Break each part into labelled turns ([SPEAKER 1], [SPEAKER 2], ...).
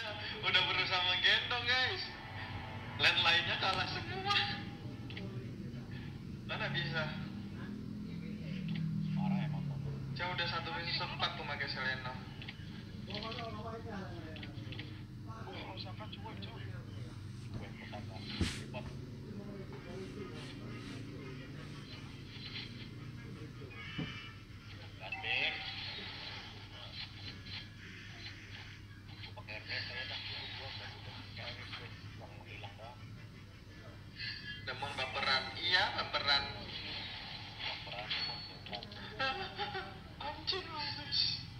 [SPEAKER 1] Udah berusaha menggendong guys. Lain-lainnya kalah semua. Mana bisa?
[SPEAKER 2] Parah emang.
[SPEAKER 1] Saya udah 1-4 tuh pakai Selena.
[SPEAKER 2] Osaka cuek cuy. Cuek Osaka. Cepat. Gandeng. Pakai RP saya dah. Gua yang hilang dah.
[SPEAKER 1] Demon baperan. Iya baperan.
[SPEAKER 2] Baperan.
[SPEAKER 1] Anjing guys.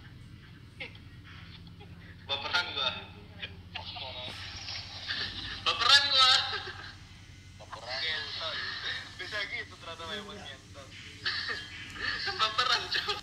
[SPEAKER 1] Baperan gua. Baperan gua.
[SPEAKER 2] Baperan.
[SPEAKER 3] Ngentot. Bisa gitu ternyata memang ngentot.
[SPEAKER 1] Baperan cuy.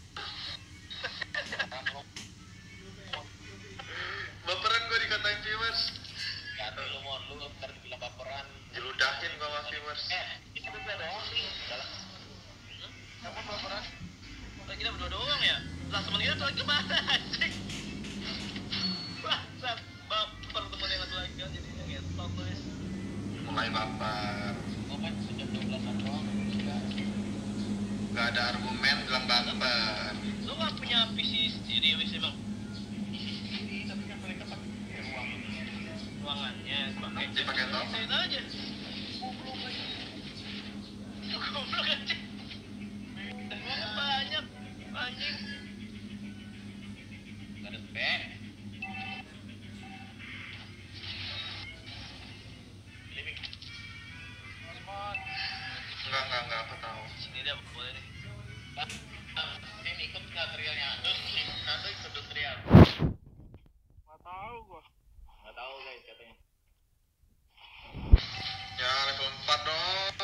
[SPEAKER 1] Baperan gua dikatain viewers.
[SPEAKER 2] Gak ada lu mau lu ntar dibilang baperan.
[SPEAKER 1] Diludahin gua sama viewers.
[SPEAKER 2] Itu berdua doang sih. Jalan.
[SPEAKER 3] Siapa baperan? Lah kita berdua doang ya? Lah teman kita tuh lagi kemana anjing? Bangsat, baper teman yang satu lagi kan jadinya ngentot guys.
[SPEAKER 1] Mulai baper.
[SPEAKER 2] Gua kan sejam 12-an doang.
[SPEAKER 1] Gak ada argumen bilang baper.
[SPEAKER 3] Lu gak punya PC sendiri wis emang?
[SPEAKER 2] Tapi kan mereka pakai ruang ini.
[SPEAKER 3] Ruangannya pakai
[SPEAKER 1] Dipakai top.
[SPEAKER 3] saya aja. Goblok anjing. Ruangan banyak anjing.
[SPEAKER 2] Gak ada spek. Living.
[SPEAKER 1] Enggak, aku tahu.
[SPEAKER 3] Sini dia boleh nih.
[SPEAKER 2] Ini ikut nggak trialnya? Nanti ikut trial.
[SPEAKER 3] Gak tahu gua.
[SPEAKER 2] Nggak tahu guys katanya.
[SPEAKER 1] Ya level 4 dong.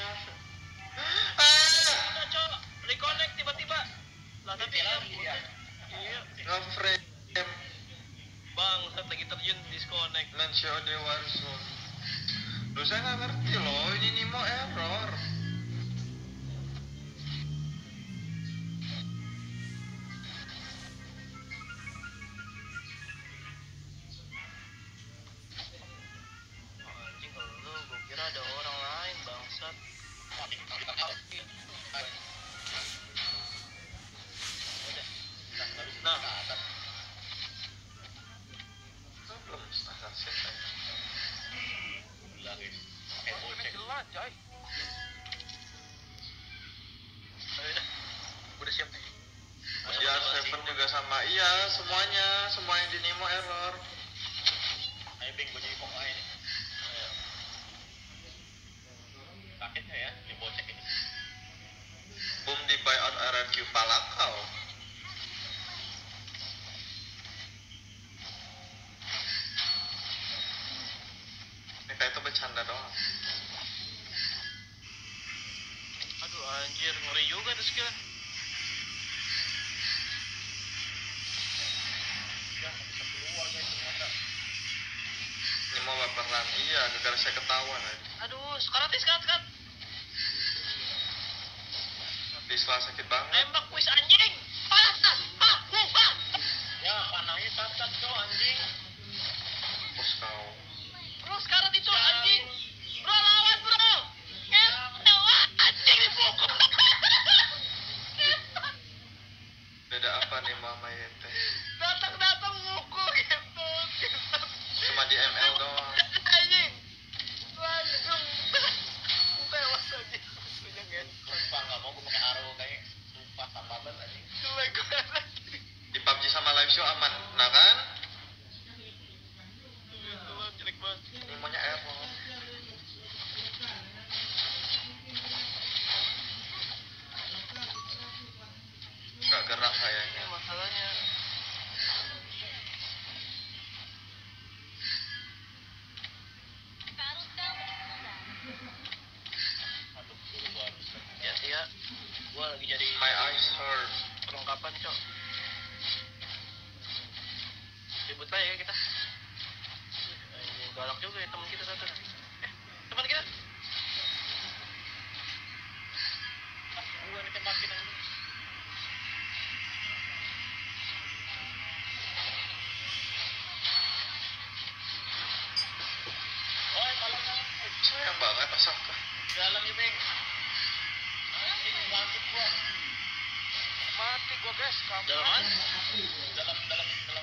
[SPEAKER 3] Udah cok, reconnect tiba-tiba. Lah tapi
[SPEAKER 2] lagi ya.
[SPEAKER 3] Iya.
[SPEAKER 1] Nge-frame.
[SPEAKER 3] Bangsat lagi terjun disconnect.
[SPEAKER 1] Mention the Warzone. Loh saya nggak ngerti loh, ini Nemo error.
[SPEAKER 3] Anjing kalau lu, gua kira ada orang lain bangsat. Nah,
[SPEAKER 1] Belum setengah set saya.
[SPEAKER 2] Bilangin. Bocek.
[SPEAKER 3] jelas coy. Ayo dah, gua udah siap nih.
[SPEAKER 1] Ya Seven juga sama. Iya semuanya, semua yang di Nemo error.
[SPEAKER 2] Ayo Bing, gue jadi pokok aja nih. Kaget nggak ya di bocek ini?
[SPEAKER 1] Boom di buyout RRQ Palakau. Kita itu bercanda doang.
[SPEAKER 3] Aduh anjir, ngeri juga tuh skill.
[SPEAKER 2] Ya, nggak bisa keluar guys ternyata.
[SPEAKER 1] Nemo baperan. Iya, gara-gara saya ketahuan aja.
[SPEAKER 3] Aduh, sekarang sekat.
[SPEAKER 1] Di setelah sakit banget.
[SPEAKER 3] Nembak kuis anjing.
[SPEAKER 2] Ya, panahnya cacat tuh anjing.
[SPEAKER 1] Bos kau.
[SPEAKER 3] Bro, sekarang itu anjing. Bro, lawan bro. Wah, anjing dipukul.
[SPEAKER 1] Beda apa nih Mama Yete?
[SPEAKER 3] Datang mukul gitu.
[SPEAKER 1] Cuma di ML doang.
[SPEAKER 3] Anjing. Langsung. Tewas anjing. Punya gen.
[SPEAKER 2] Sumpah nggak mau gue pakai arrow kayak. Sumpah sama banget anjing.
[SPEAKER 3] Jelek banget.
[SPEAKER 1] Di PUBG sama live show aman. Nah kan?
[SPEAKER 3] Itu lah, jelek banget.
[SPEAKER 1] Nemonya error. Gak gerak kayaknya.
[SPEAKER 3] Masalahnya.
[SPEAKER 2] Aduh, dulu gua habis.
[SPEAKER 3] Ya sih ya. Gua lagi jadi
[SPEAKER 1] My eyes hurt.
[SPEAKER 3] perlengkapan cok. Ribut aja kita. Galak juga ya teman kita satu. Teman kita.
[SPEAKER 2] Gua ditembakin anjing.
[SPEAKER 1] Masuk ke.
[SPEAKER 2] Dalam ya, Beng. Anjing, bangkit gua.
[SPEAKER 3] Mati gua guys, kamu.
[SPEAKER 2] Dalam mana? Dalam.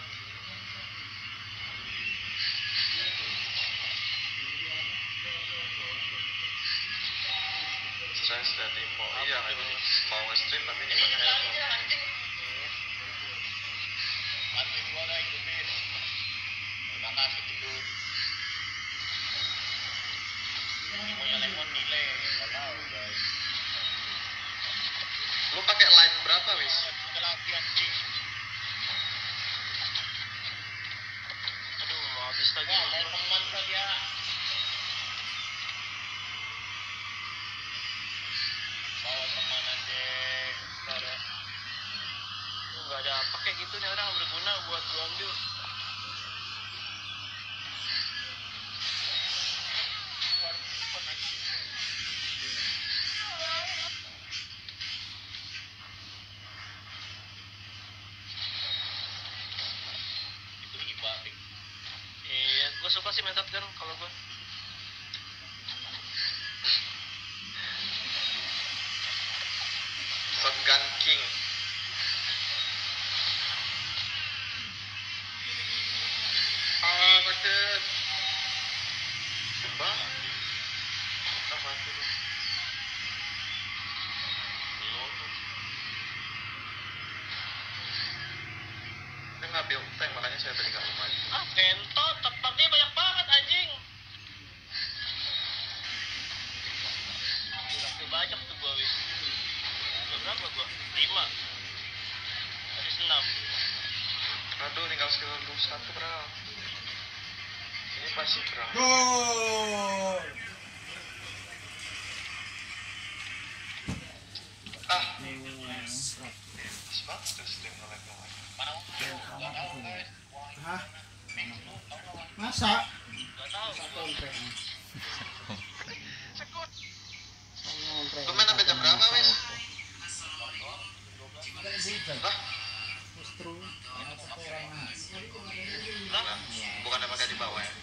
[SPEAKER 1] Stress dari mau iya kan ini mau nge-stream tapi Nimonya helpful.
[SPEAKER 2] Bantuin gua guys, hidupin. Terima kasih tidur. Semuanya lemon delay, nggak tahu guys.
[SPEAKER 1] Lu pakai line berapa wis?
[SPEAKER 2] Udah lagi anjing.
[SPEAKER 3] Aduh, mau habis lagi.
[SPEAKER 2] Wah, mau teman saja. Bawa teman anjing.
[SPEAKER 3] Nggak ada. Nggak ada pakai gitu nih orang berguna buat gua ambil.
[SPEAKER 2] Itu hibah, Beng.
[SPEAKER 3] Iya, gua suka sih main shotgun kalau gua.
[SPEAKER 1] Shotgun King. Ah, sakit. Sumpah. Ah, mati lu. Lu tuh. Dia ngambil tank, makanya saya tadi nggak mau maju.
[SPEAKER 3] Ah, kentot, tepatnya banyak banget anjing. Udah kebanyak tuh gua wis. Udah berapa gua? 5. Tadi 6.
[SPEAKER 1] Aduh, tinggal skill 21, bro. Ini pasti bro.
[SPEAKER 4] Gol.
[SPEAKER 1] Ah, semangat tuh stream nge-lag.
[SPEAKER 2] Mau, nggak tahu guys.
[SPEAKER 4] Hah?
[SPEAKER 2] Beng, lu tahu nggak, Wan?
[SPEAKER 4] Masa?
[SPEAKER 3] Enggak tahu.
[SPEAKER 1] Lu main sampai jam berapa, wis? Lah, bukan yang pakai di bawah ya?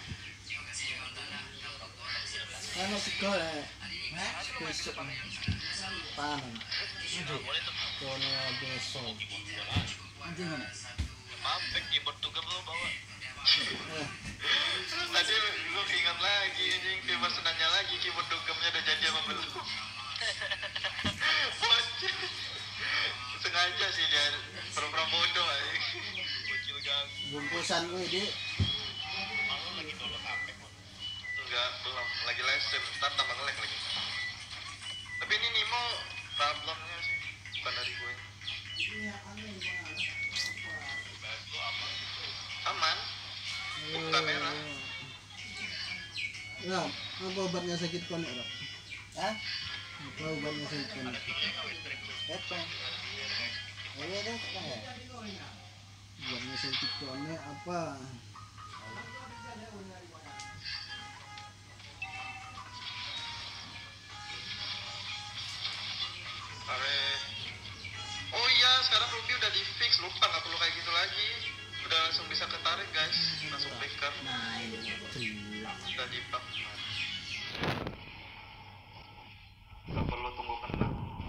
[SPEAKER 4] Ano sekolah? Besok panen.
[SPEAKER 3] Boleh tuh.
[SPEAKER 4] Kono besok. Anjing mana?
[SPEAKER 3] Mampek keyboard juga belum bawa.
[SPEAKER 1] Tadi gue keinget lagi, anjing Viewers nanya lagi keyboard dugemnya udah jadi apa belum? Bocil. Sengaja sih dia pura-pura bodoh aja.
[SPEAKER 3] Bocil gang.
[SPEAKER 4] Bungkusan gue di.
[SPEAKER 2] Mau lagi download HP, Wan.
[SPEAKER 1] Enggak, belum. Lagi live stream, ntar tambah nge-lag lagi. Tapi ini Nimo problemnya sih, bukan dari gue. Aman, buka merah.
[SPEAKER 4] Ya, apa obatnya sakit konek, Rob? Hah? Apa obatnya sakit konek? Datang. Iya, datang ya. Obatnya sakit konek apa?
[SPEAKER 1] Oh iya, sekarang Ruby udah di fix, lupa nggak perlu kayak gitu lagi. Udah langsung bisa ketarik guys, langsung flicker. Udah di buff. Nggak perlu tunggu kena.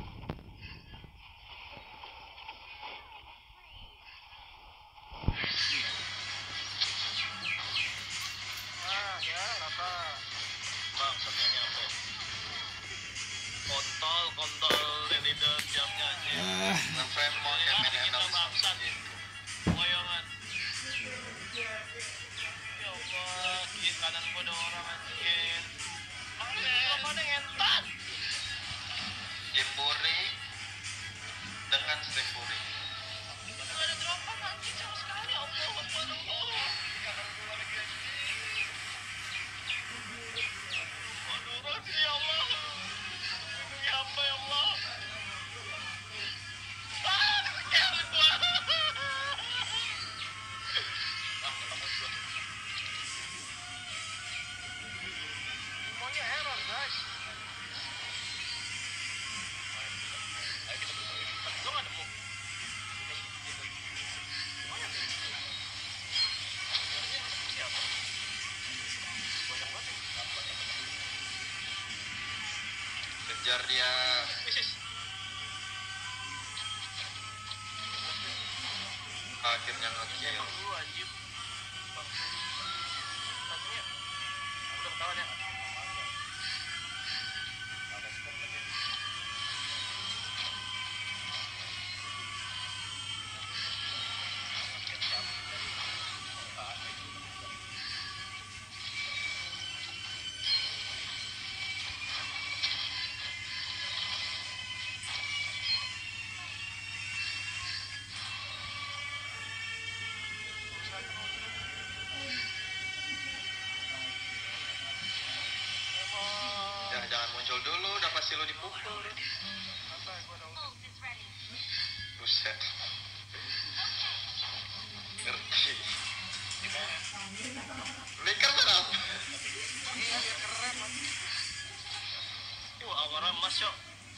[SPEAKER 3] Ah, ya, rata. Bangsatnya nyampe. Kontol dari jamnya aja.
[SPEAKER 1] Nge-frame mode yang main
[SPEAKER 3] Kita
[SPEAKER 1] analis
[SPEAKER 3] bangsat. Boyongan. Ya Allah, kiri kanan gua ada orang anjir.
[SPEAKER 1] Jar dia. Akhirnya nge-kill.
[SPEAKER 3] Emang dulu anjir. Satunya udah ketahuan ya.
[SPEAKER 1] Jangan muncul dulu, udah pasti lo dipukul. Buset. Ngerti. Flicker berapa?
[SPEAKER 3] Iya, keren. Wah, awara emas, Cok.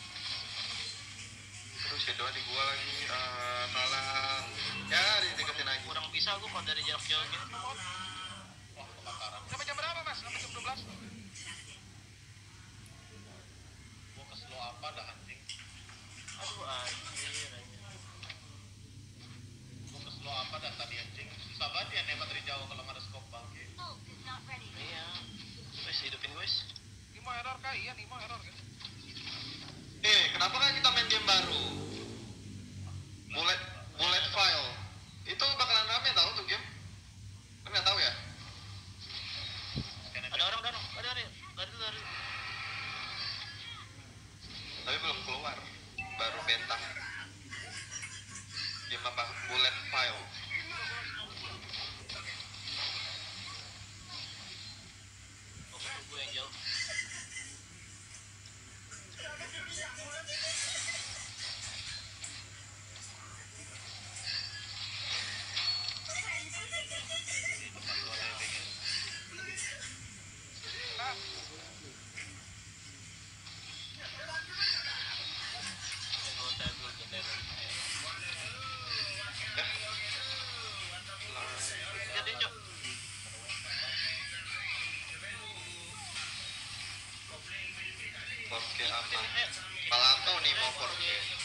[SPEAKER 1] Terus ya doa di gua lagi. Salah. Ya, dideketin lagi.
[SPEAKER 3] Kurang bisa aku kalau dari jarak jauh gini.
[SPEAKER 2] Sampai jam berapa mas? Sampai jam 12? Gua ke slow apa dah anjing?
[SPEAKER 3] Aduh, anjir.
[SPEAKER 2] Gua ke slow apa dah tadi anjing? Susah banget ya nembak dari jauh kalau nggak ada scope bangke.
[SPEAKER 3] Iya. Wes, hidupin gue, wes.
[SPEAKER 2] Nimo error kah? Iya Nimo error kan?
[SPEAKER 1] Kenapa kan kita main game baru? Bullet File. Itu bakalan rame tau tuh game. Lu nggak tahu ya?
[SPEAKER 3] Ada orang, lari.
[SPEAKER 1] Tapi belum keluar. Baru beta. Game apa? Bullet File.
[SPEAKER 3] Oke, tunggu yang jauh. Jadi, Cok.
[SPEAKER 1] Oke, apa? Palanto nih mau 4K.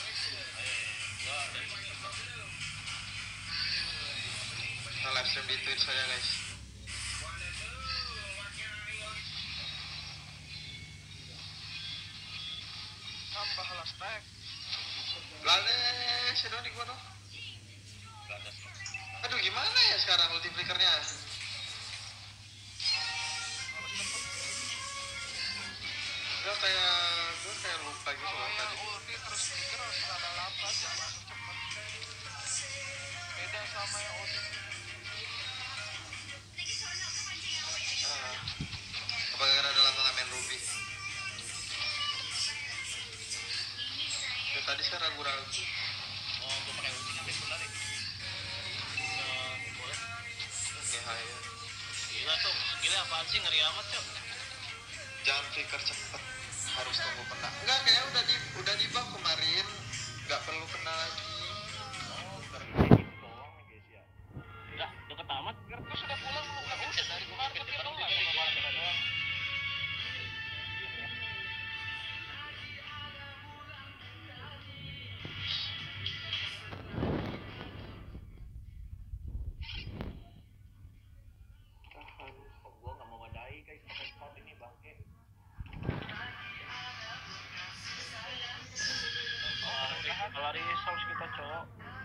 [SPEAKER 1] Kita live stream di Twitch saja guys.
[SPEAKER 2] Tambahlah stack.
[SPEAKER 1] Lale, sedang di gua dong. Aduh, gimana ya sekarang ulti flickernya? Gua kayak lupa gitu
[SPEAKER 2] Kalau
[SPEAKER 1] loh
[SPEAKER 2] yang
[SPEAKER 1] tadi.
[SPEAKER 2] ulti terus stiker harus ada lambat yang langsung cepet. Beda sama yang ulti.
[SPEAKER 1] Apa gara ada lama main Ruby? Ya, tadi saya ragu-ragu.
[SPEAKER 2] Oh, gua pakai ulti sampai bulan nih.
[SPEAKER 3] Boleh.
[SPEAKER 1] Ya, ya.
[SPEAKER 3] Gila tuh, gila apaan sih, ngeri amat, Cok.
[SPEAKER 1] Jangan flicker cepet, harus tunggu kena. Enggak, kayaknya udah di buff kemarin, nggak perlu kena lagi.
[SPEAKER 3] Udah deket amat.
[SPEAKER 2] Gertus sudah pulang belum? Udah dari kemarin tapi doang.
[SPEAKER 3] Gua nggak mau wadai guys pakai spot ini bangke. Kalau hari Souls kita, Cok.